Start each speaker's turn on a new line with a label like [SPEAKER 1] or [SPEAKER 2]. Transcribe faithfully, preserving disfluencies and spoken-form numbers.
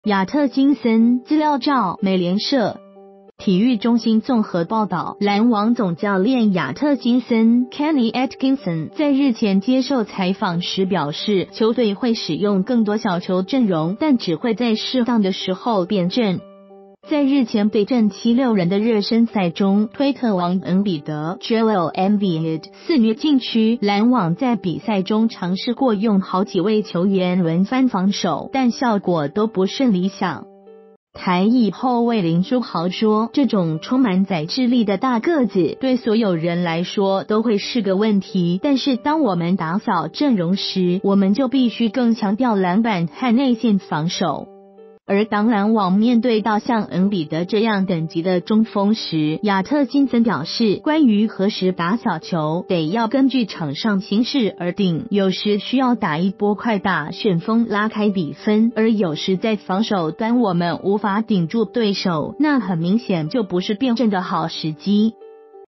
[SPEAKER 1] 亚特金森资料照美联社体育中心综合报道，篮网总教练亚特金森 Kenny Atkinson 在日前接受采访时表示，球队会使用更多小球阵容，但只会在适当的时候变阵。在日前对阵七六人的热身赛中，推特王恩比德 Joel Embiid 肆虐禁区，篮网在比赛中尝试过用好几位球员轮番防守，但效果都不甚理想。台裔后卫林书豪说，这种充满宰制力的大个子对所有人来说都会是个问题，但是当我们打扫阵容时，我们就必须更强调篮板和内线防守。而当篮网面对到像恩比德这样等级的中锋时，亚特金森表示，关于何时打小球得要根据场上形势而定，有时需要打一波快打旋风拉开比分，而有时在防守端我们无法顶住对手，那很明显就不是变阵的好时机。